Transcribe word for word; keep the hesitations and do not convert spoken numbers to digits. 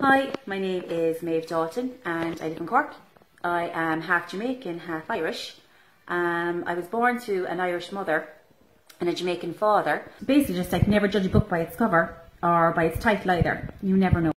Hi, my name is Maeve Dalton and I live in Cork. I am half Jamaican, half Irish. Um, I was born to an Irish mother and a Jamaican father. Basically just like never judge a book by its cover or by its title either. You never know.